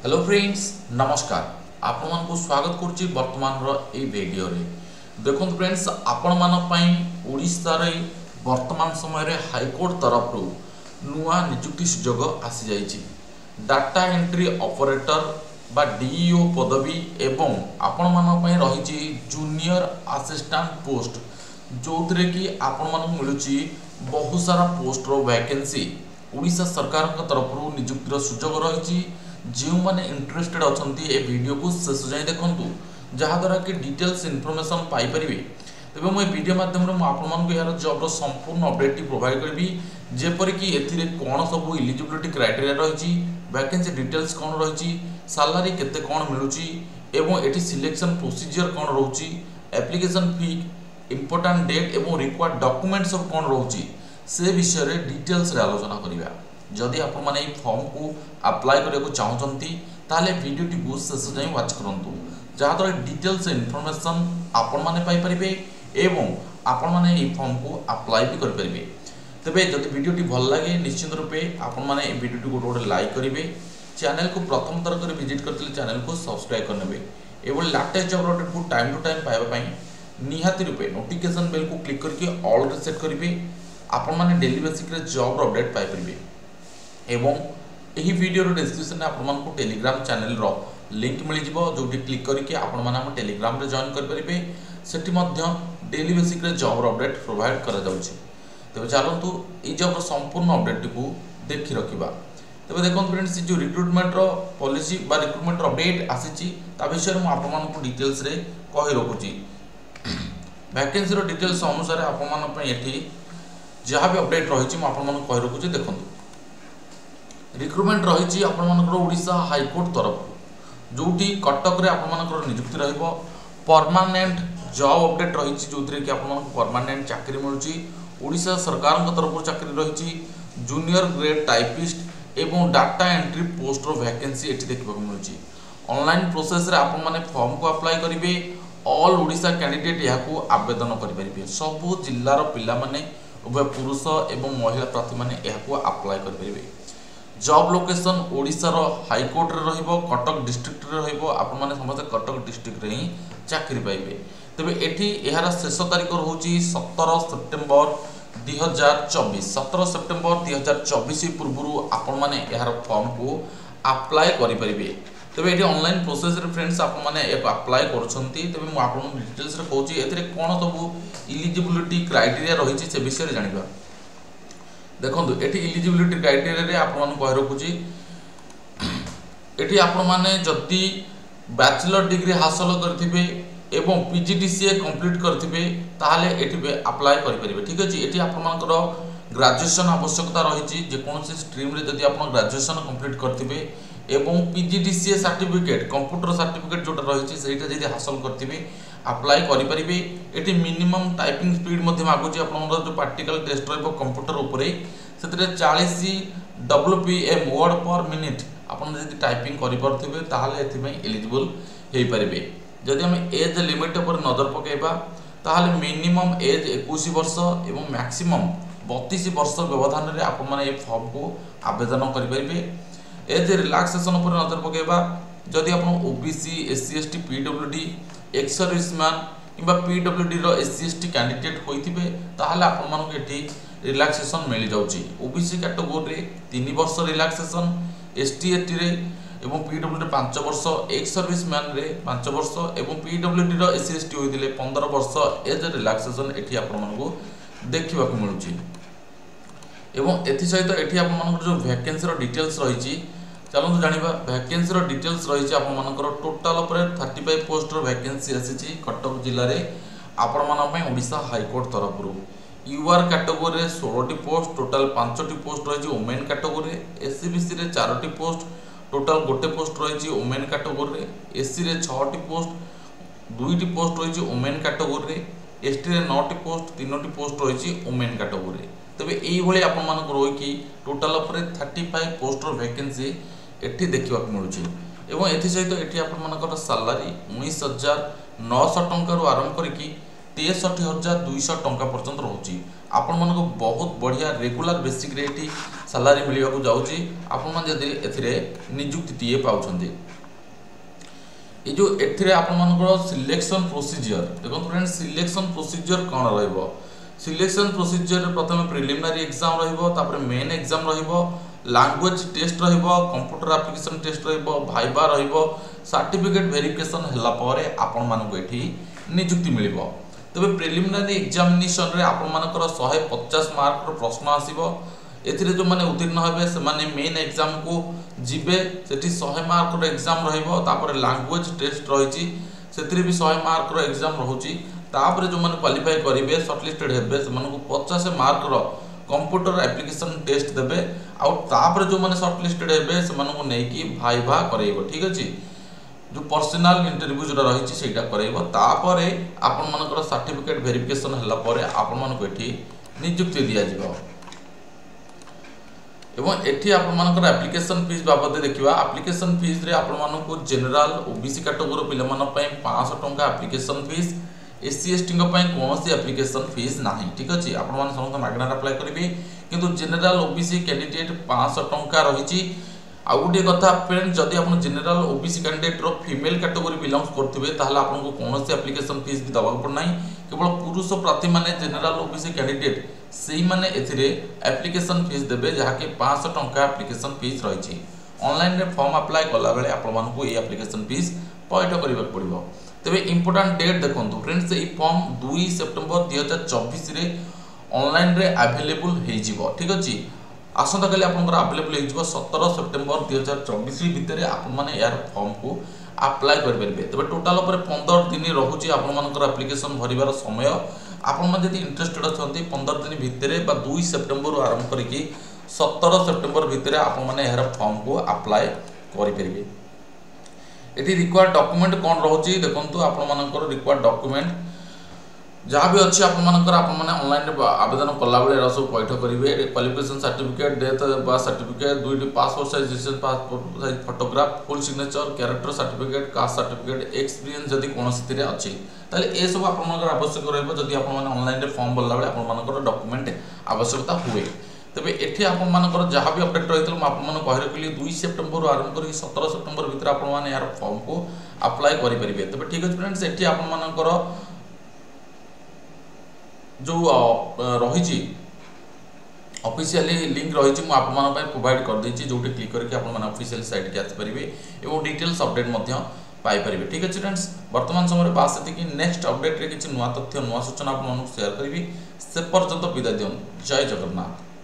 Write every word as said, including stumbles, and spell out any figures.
Hello friends नमस्कार आपण मान को स्वागत करछि वर्तमान रो ए वीडियो रे। देखो फ्रेंड्स आपण मान पई ओडिसा रे वर्तमान समय रे हाई कोर्ट तरफ रु नुआ नियुक्ति सुजोग आसी जाइछि। डाटा एंट्री ऑपरेटर बा डीईओ पदवी एवं आपण मान पई रहिछि जूनियर असिस्टेंट पोस्ट जोथरे कि आपण मान मिलुछि बहुत सारा पोस्ट रो वैकेंसी ओडिसा सरकार के तरफ रु नियुक्ति रो सुजोग रहिछि। जो मैंने इंटरेस्टेड अच्छा ए वीडियो को शेष जाए देखूँ जहाद्वारा कि डिटेल्स इनफॉरमेशन पाइपर तेज मुझे वीडियो माध्यम यार जॉब संपूर्ण अपडेट प्रोवाइड करी जेपरिक ए कौन सब इलिजिबिलिटी क्राइटेरिया रही वैकेंसी डिटेल्स कौन रही सैलरी केते कौन मिलूची एवं एटी सिलेक्शन प्रोसीजर कौन रोची एप्लिकेशन फी इंपोर्टेंट डेट एवं रिक्वायर्ड डॉक्यूमेंट सब कौन रोची से विषय में डिटेल्स रे आलोचना करिया। जदि आपण माने ई फॉर्म को अप्लाई करने को चाहते ताले वीडियो टी को शेष जाए वाच करंतु जहाद्वारा डिटेल्स इनफॉरमेशन आपण माने पाई परिबे एवं आपण माने ई फॉर्म को अप्लाई भी कर परिबे। तबे जदि वीडियो टी भल लागे निश्चित रूपे आपण माने ई वीडियो टी को गोटे लाइक करिवे, चैनल को प्रथम थर कर विजिट करथिले चैनल को सब्सक्राइब करनेबे एवं लेटेस्ट जॉब अपडेट को टाइम टू टाइम पाइबा पई निहाती रूपे नोटिफिकेशन बेल को क्लिक करके ऑल रे सेट करिवे। आपण माने डेली बेसिक रे जॉब अपडेट पाई परिबे एवं यही वीडियो डिस्क्रिप्शन में आपण को टेलीग्राम चैनल रो लिंक मिल जिवो जोटी क्लिक करके आपण माने हम टेलीग्राम रे जॉइन कर परिबे। सेठी मध्य डेली बेसिक रे जॉब अपडेट प्रोवाइड करा जाउछि। तबे चलंतु ई जॉब संपूर्ण अपडेट को देखि रखिबा। तबे देखन फ्रेंड्स जो रिक्रूटमेंट रो पॉलिसी बा रिक्रूटमेंट रो अपडेट आसीछि ता विषय में आपण मान को डिटेल्स रे कहि रखुछि। वैकेंसी रो डिटेल्स अनुसार आपण मान पे एठी जहाँ भी अपडेट रही आपण मान कहि रखुछि। देखंतु रिक्रूटमेंट रही ओडिशा हाईकोर्ट तरफ जोटी कटक रे आपण मानकर नियुक्ति रहिबो। परमानेंट जॉब अपडेट रही जो कि आपण परमानेंट चाकरी मिलुची ओडिशा सरकार तरफ चाकरी रही जूनियर ग्रेड टाइपिस्ट एवं डाटा एंट्री पोस्ट रो वैकेंसी एटी देखबा मिलुची। ऑनलाइन प्रोसेस रे आपण माने फॉर्म को अप्लाई करिवे। ऑल ओडिशा कैंडिडेट या को आवेदन करि परिबे। सब जिल्ला रो पिला माने उभय पुरुष एवं महिला प्रार्थी माने या को अप्लाई करि परिबे। जॉब लोकेशन ओडिशा रो हाईकोर्ट रे रहिबो, कटक डिस्ट्रिक्ट रे रहिबो। आपण माने समस्त कटक डिस्ट्रिक्ट रे ही चाकरी पाइबे। तबे एठी एहार शेष तारीख रहउची सत्रह सेप्टेम्बर दो हज़ार चौबीस। सत्रह सेप्टेम्बर दो हज़ार चौबीस पूर्व आपण माने एहार फॉर्म को अप्लाई करि परिबे। तबे एठी ऑनलाइन प्रोसेस रे फ्रेंड्स आपण माने एक अप्लाई करछंती। तबे मु आपण डिटेल्स रे कहूची एथिरे कोन सब इलिजिबिलिटी क्राइटेरिया रहिची से विषय रे जानिबा। देखो ये इलिजिबिलिटी क्राइटेरिया आपण कह रखुची ये आपण मैंने जदि बैचलर डिग्री हासिल करथिबे एवं पीजीडीसीए कंप्लीट करथिबे ताहाले एठी अप्लाई करि परिबे। ठीक अछि। एठी आपण मानकर ग्रेजुएशन आवश्यकता रही जे कोनोसी स्ट्रीम रे जदि आपण ग्रेजुएशन कंप्लीट करथिबे एवं पीजीडीसीए सर्टिफिकेट कंप्यूटर सर्टिफिकेट जोटा रही सेटा जदि हासिल करथिबे अप्लाई करि परिबे। एठी मिनिमम टाइपिंग स्पीड मध्ये मागुची आपण जो प्रैक्टिकल टेस्ट रहबो कंप्यूटर ऊपरे सेतरे चालीस डब्ल्यूपीएम वर्ड पर मिनिट आपण जदि टाइपिंग करि परथिबे ताहाले एथि में एलिजिबल हेई परिबे। जदि हम एज लिमिट पर नजर पकेबा ताहाले मिनिमम एज इक्कीस वर्ष एवं मैक्सिमम बत्तीस वर्ष व्यवधान रे आपण माने ए फॉर्म को आवेदन करि परिबे। एज रिलैक्सेशन पर नजर पकेबा जदि आपण OBC SC ST PWD ex serviceman किंबा पीडब्ल्यूडी रो एससी एसटी कैंडिडेट होइथिबे ताहाले आपण मानक एठी रिलैक्सेशन मिल जाउची। ओबीसी कैटेगरी रे तीन वर्ष रिलैक्सेशन, एसटी एटी रे एवं पीडब्ल्यूडी रे पाँच वर्ष, एक्स सर्विसमैन रे पाँच वर्ष एवं पीडब्ल्यूडी रो एससी एसटी होइथिले पंद्रह वर्ष एज रिलैक्सेशन एठी आपण मानक देखिबा को मिलुची। एवं एथि सहित एठी आपण मानक जो वैकेंसी रो डिटेल्स रहिची चलନ୍ତୁ जानिबा। वैकेंसी रो डिटेल्स रही आपण मानकर टोटल ऊपर पैंतीस पोस्ट रो वैकेंसी आसीची कटक जिल्ला रे आपण मान पय ओडिशा हाईकोर्ट तरफ रु। यूआर कैटेगरी रे सोलह टी पोस्ट टोटल पाँच टी पोस्ट रही वुमेन कैटेगरी रे। एससीबीसी रे चार टी पोस्ट टोटल गोटे पोस्ट रही वुमेन कैटेगरी रे। एससी रे छह टी पोस्ट दुई टी पोस्ट रही वुमेन कैटेगरी रे। एसटी रे नौ टी पोस्ट तीन टी पोस्ट रही वुमेन कैटेगरी रे। तबे एई भली आपण मानक रोई कि टोटल ऊपर पैंतीस पोस्ट रो वैकेंसी एठी देखिबा मिलुची। एवं एथि सहित एठी आपण मानकर सैलरी उन्नीस हजार नौ सौ टंका रु आरंभ करिकी तिरसठ हजार दो सौ टंका पर्यंत रहउची। आपण मन को बहुत बढ़िया रेगुलर बेसिक रे एठी सैलरी मिलिया को जाउची आपण मन जदी एथिरे नियुक्ति टीए पाउछंती। ए जो एथिरे आपण मन को सिलेक्शन प्रोसीजर देखो फ्रेंड्स सिलेक्शन प्रोसीजर कोन रहइबो सिलेक्शन प्रोसीजर प्रथम प्रिलिमिनरी एग्जाम रहइबो तापर मेन एग्जाम रहइबो लैंग्वेज टेस्ट रहइबो कंप्यूटर एप्लीकेशन टेस्ट रहइबो भाइबा रहइबो सर्टिफिकेट वेरिफिकेशन हला परे आपण मन को एठी नियुक्ति मिलिबो। तबे प्रिलिमिनरी एग्जामिनेशन रे आपण मानकर एक सौ पचास मार्क रो प्रश्न आसीबो एथिरे जो माने उत्तीर्ण हेबे से माने मेन एग्जाम को जिबे सेठी सौ मार्क रो एग्जाम रहइबो तापर लैंग्वेज टेस्ट रहिची सेथिरे भी सौ मार्क रो एग्जाम रहउची तापर जो माने क्वालिफाई करिवे शॉर्टलिस्टेड हेबे से माने को पचास मार्क रो कंप्यूटर एप्लीकेशन टेस्ट देबे आ तापर जो माने शॉर्टलिस्टेड हेबे से माने को नेकी भाइभा करैबो ठीक अछि जो पर्सनल इंटरव्यू जो रही सेटा करैबो तापरे आपण मानकर सर्टिफिकेट वेरिफिकेशन हला परे आपण मन को एठी नियुक्ति दिया जिवो एवं एठी आपण मानकर एप्लीकेशन फीस बाबद देखिबा एप्लीकेशन फीस रे आपण मन को जनरल ओबीसी कैटेगरी पिला मन पय पाँच सौ टंका एप्लीकेशन फीस एससी एसटी को पय कोनोसी एप्लीकेशन फीस नाही ठीक अछि आपण मन समस्त मागना अप्लाई करिवे किंतु जनरल ओबीसी कैंडिडेट पाँच सौ टंका रहिची। आ गोटे कथा फ्रेंड जदि आप जनरल ओबीसी कैंडिडेट रो फीमेल कैटेगरी बिलोंग्स करथिबे ताहले आपनको कोनोसी एप्लीकेशन फीस भी दबाक पड़ नाही केवल पुरुष प्रार्थी माने जनरल ओबीसी कैंडिडेट सेही माने एथिरे एप्लीकेशन फीस देबे जहाके पाँच सौ टंका एप्लीकेशन फीस रहिछि। ऑनलाइन रे फॉर्म अप्लाई कला बेले आपण मानको ए एप्लीकेशन फीस पैठ करबाक पड़िबो। तबे इंपोर्टेंट डेट देखंतु फ्रेंड्स ए फॉर्म दो सेप्टेम्बर दो हज़ार चौबीस रे ऑनलाइन रे अवेलेबल हे जिवो ठीक अछि। आसंता काली आपनकर अवेलेबल हे जिवो सत्रह सेप्टेम्बर दो हज़ार चौबीस भितर आपण माने यार फॉर्म को अप्लाई कर परबे। तबे टोटल ऊपर पंद्रह दिन रहउची आपण मानकर एप्लीकेशन भरिबार समय आपण मन जदि इंटरेस्टेड अछंती पंद्रह दिन भितर बा दो सेप्टेम्बर आरंभ करिकि सत्रह सेप्टेम्बर भितर आपण माने यार फॉर्म को अप्लाई करि परबे। एटी रिक्वायर्ड डॉक्यूमेंट कोन रहउची देखंतु आपण मानकर रिक्वायर्ड डॉक्यूमेंट जहाँ भी अच्छी आपंकर आपने ऑनलाइन आवेदन कला बेले सब पैठ करेंगे qualification certificate death birth certificate दुईटी passport size digital passport size photograph full signature character certificate caste certificate experience जदि कौन सी अच्छी ताले ए सब आपंकर आवश्यक रही ऑनलाइन फॉर्म भरला बेले आपर डॉक्यूमेंट आवश्यकता हुए। तेज एटी आपर जहाँ भी अपडेट रही है मुझे कही रखी दुई सेप्टेम्बर आरंभ कर सत्रह सेप्टेम्बर भितर आपने यार फॉर्म को अप्लाई करेंगे। तेज ठीक अच्छे फ्रेंड्स एटी आपर जो रही ऑफिशियली लिंक रही मुझे प्रोवाइड कर देछि जोटी क्लिक करके ऑफिशियल साइट के आसपारे और डिटेल्स अपडेट पाइपर ठीक अच्छे फ्रेंड्स। वर्तमान समय बास से नेक्स्ट अपडेट रे किछि नुआ तथ्य नुआ सूचना आपको शेयर करी से पर्यंत विदाय दियन। जय जगन्नाथ।